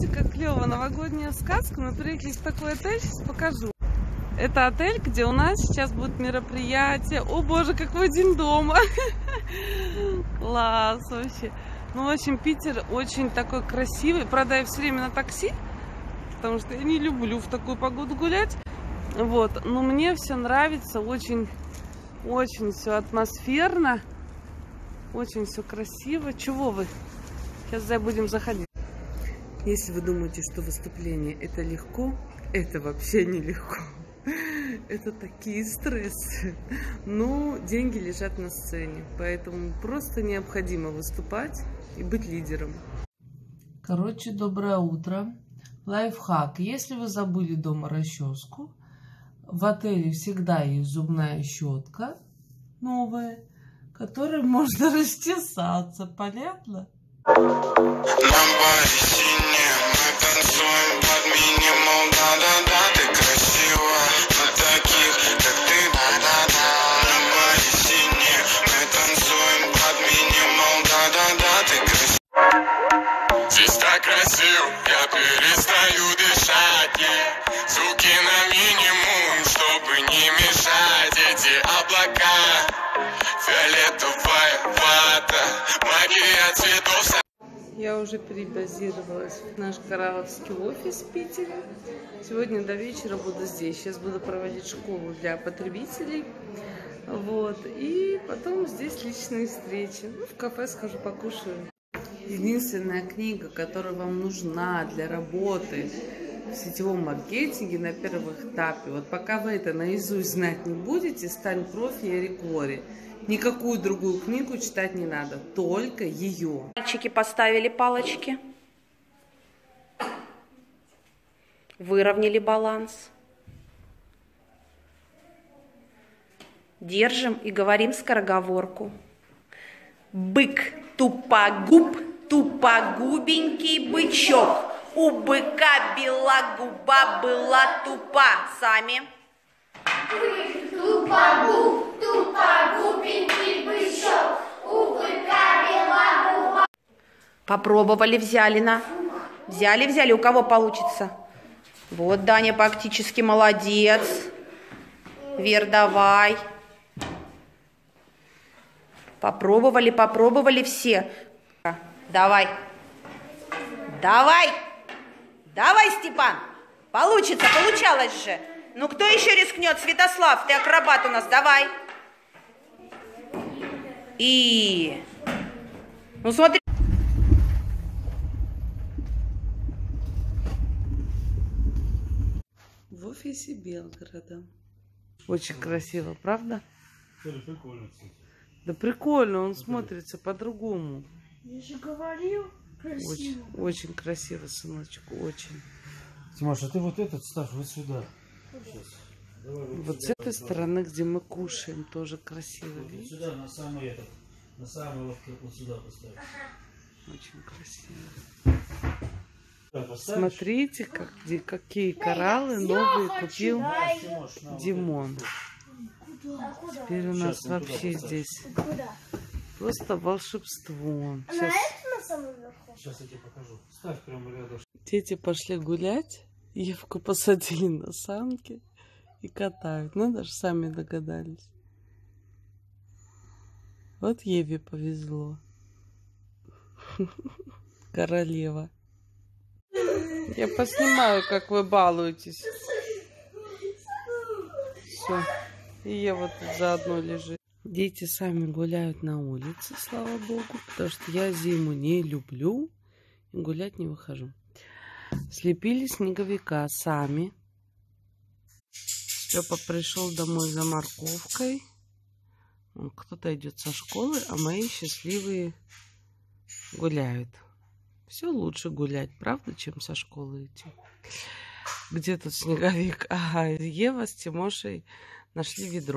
Смотрите, как клево, новогодняя сказка. Мы приехали в такой отель, сейчас покажу. Это отель, где у нас сейчас будет мероприятие. О боже, какой день дома! Класс вообще. Ну, в общем, Питер очень такой красивый. Правда, я все время на такси, потому что я не люблю в такую погоду гулять. Вот, но мне все нравится, очень все атмосферно, очень все красиво. Чего вы? Сейчас будем заходить. Если вы думаете, что выступление это легко, это вообще не легко. Это такие стрессы. Но деньги лежат на сцене, поэтому просто необходимо выступать и быть лидером. Короче, доброе утро. Лайфхак. Если вы забыли дома расческу, в отеле всегда есть зубная щетка новая, которой можно расчесаться. Понятно? На баре синее, мы танцуем под минимум, да-да-да, ты красива, на таких, как ты, да-да-да. На баре синее, мы танцуем под минимум, да-да-да, ты красива. Здесь так красиво, я перестаю дышать, звуки на минимум, чтобы не мешать эти облака. Фиолетовая вата, магия цветов. Я уже перебазировалась в наш коралловский офис в Питере. Сегодня до вечера буду здесь. Сейчас буду проводить школу для потребителей. Вот. И потом здесь личные встречи. Ну, в кафе схожу, покушаю. Единственная книга, которая вам нужна для работы в сетевом маркетинге на первом этапе. Вот пока вы это наизусть знать не будете, «Стань профи» и «Эрик Лори». Никакую другую книгу читать не надо, только ее. Мальчики поставили палочки, выровняли баланс. Держим и говорим скороговорку. Бык тупогуб, тупогубенький бычок. У быка бела губа была тупа. Сами. Бык тупогуб, тупогубенький бычок, у быка бела губа. Попробовали, взяли на. Взяли, у кого получится? Вот, Даня практически молодец. Вер, давай. Попробовали все. Давай. Давай, Степан. Получится, получалось же. Ну, кто еще рискнет? Святослав, ты акробат у нас, давай. Ну, смотри. В офисе Белгорода. Очень красиво, правда? Прикольно, кстати. Да прикольно, он смотрится по-другому. Я же говорил, красиво. Очень красиво, сыночек, очень. Тимош, а ты вот этот ставь вот сюда. Сейчас. Давай Вот с этой стороны, где мы кушаем, тоже красиво. Вот сюда, на самый вот сюда поставь. Очень красиво. Смотрите, какие кораллы новые купил Димон. Теперь у нас вообще здесь просто волшебство. Сейчас я тебе покажу. Ставь прямо рядом. Дети пошли гулять, Евку посадили на санки и катают. Ну, даже сами догадались. Вот Еве повезло. Королева. Я поснимаю, как вы балуетесь. Все. И Ева тут заодно лежит. Дети сами гуляют на улице, слава богу, потому что я зиму не люблю и гулять не выхожу. Слепили снеговика сами. Степа пришел домой за морковкой. Кто-то идет со школы, а мои счастливые гуляют. Все лучше гулять, правда, чем со школы идти. Где тут снеговик? Ага, Ева с Тимошей нашли ведро.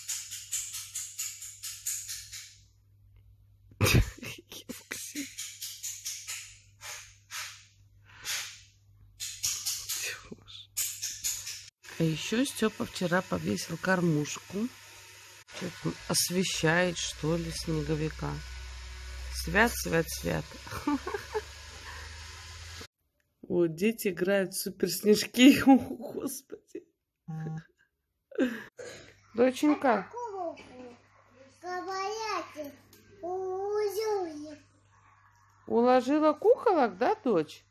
А еще Степа вчера повесил кормушку. Что-то освещает, что ли, снеговика. Свят, свят, свят. Вот, дети играют в суперснежки. О, Господи. Доченька. Уложила куколок, да, дочь?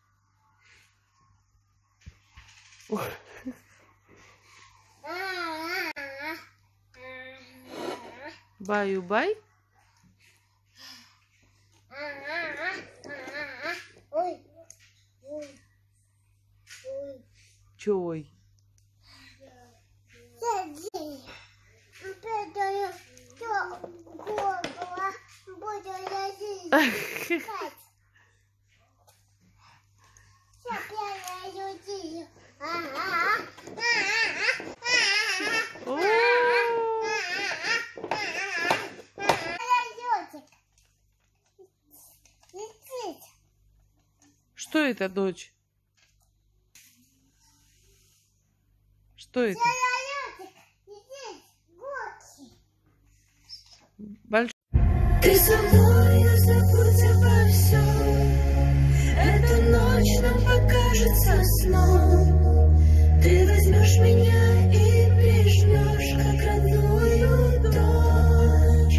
Ой. Баю-бай. Чё ой? Что это, дочь? Что это? Большой. Ты со мною, забудь обо всем. Эта ночь нам покажется сном. Ты возьмешь меня и прижмешь, как родную дочь.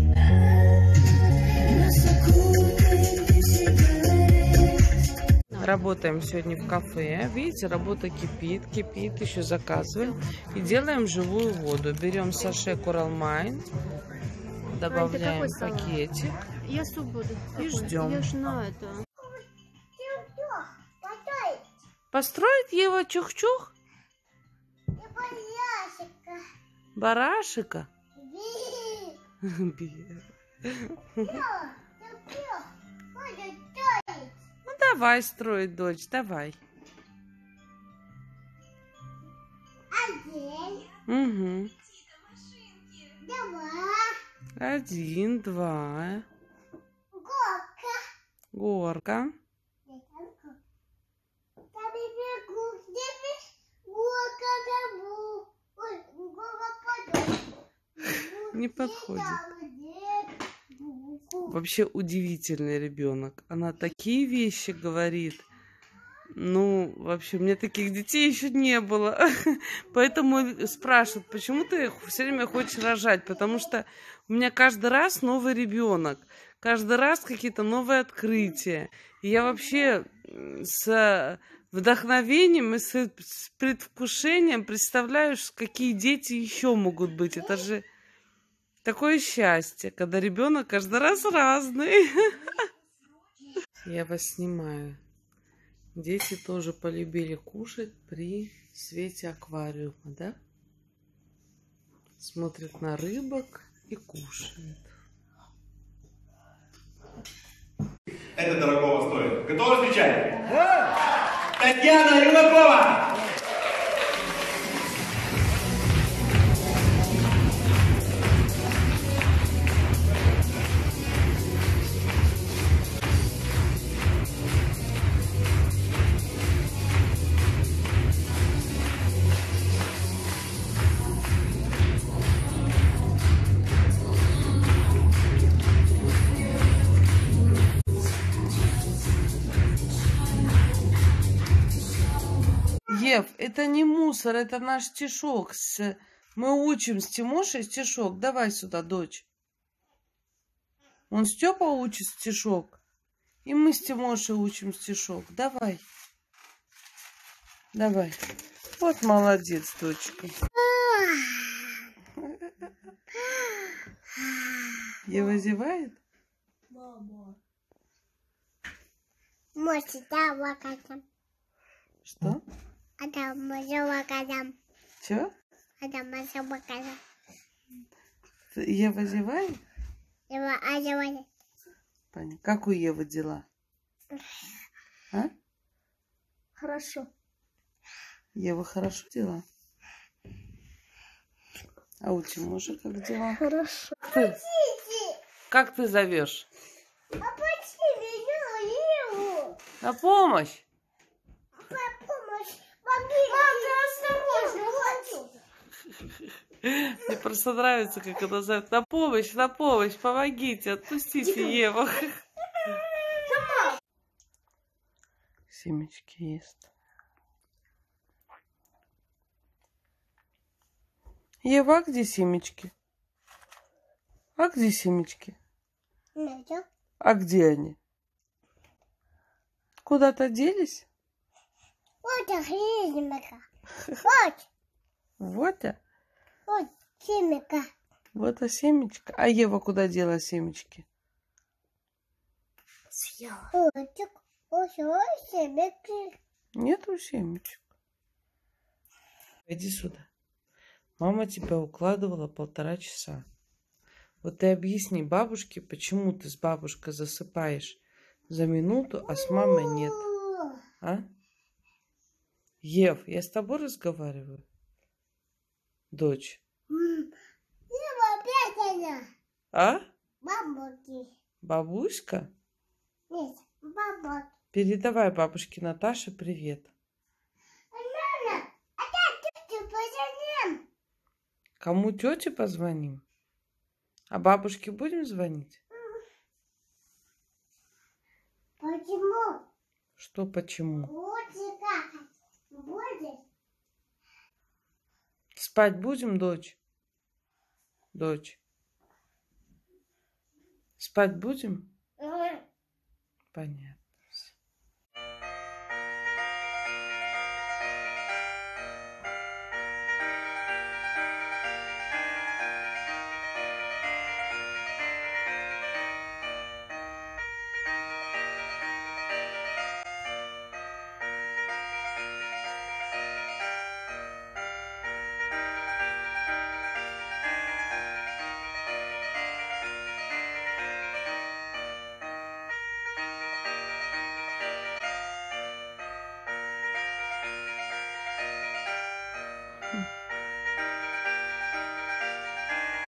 Нас окутает сигарет. Работаем сегодня в кафе. Видите, работа кипит, еще заказываем. И делаем живую воду. Берем саше Коралмайн, добавляем пакетик. Я суп буду. И ждем. Я ж на это. Построит Ева чух-чух? Барашика? Ну давай строить, дочь, давай. Угу. 1, 2. Горка. Не подходит. Вообще удивительный ребенок. Она такие вещи говорит. Ну, вообще, у меня таких детей еще не было. Поэтому спрашивают, почему ты все время хочешь рожать? Потому что у меня каждый раз новый ребенок. Каждый раз какие-то новые открытия. И я вообще с вдохновением и с предвкушением представляю, какие дети еще могут быть. Это же такое счастье, когда ребенок каждый раз разный. Я вас снимаю. Дети тоже полюбили кушать при свете аквариума, да? Смотрят на рыбок и кушают. Это дорогого стоит. Готовы встречать? Да! Татьяна Юнакова! Ев, это не мусор, это наш стишок. Мы учим с Тимошей стишок. Давай сюда, дочь. Он Степа учит стишок. И мы с Тимошей учим стишок. Давай. Давай. Вот молодец, дочка. Ева зевает? Что? Чё? Ева зевает? Понятно. Как у Евы дела? А? Хорошо. Ева хорошо дела? А у Тимоши как дела? Хорошо. Как ты зовешь? На помощь! Мне просто нравится, как она зовет. На помощь, помогите, отпустите Еву. семечки ест. Ева, а где семечки? А где семечки? А где они? Куда-то делись? Вот семечка. Вот. Вот, а? Вот семечка. Вот семечко. А Ева куда дела семечки? Съела. Вот семечки. Нету семечек. Иди сюда. Мама тебя укладывала 1,5 часа. Вот ты объясни бабушке, почему ты с бабушкой засыпаешь за минуту, а с мамой нет. А? Ев, я с тобой разговариваю? Дочь. А? Бабушки. Бабуська? Нет, бабушки. Передавай бабушке Наташе привет. Мама, а как ты позвоним? Кому тете позвоним? А бабушке будем звонить? Почему? Что почему? Будешь какать? Будешь? Спать будем, дочь? Дочь. Спать будем? Понятно.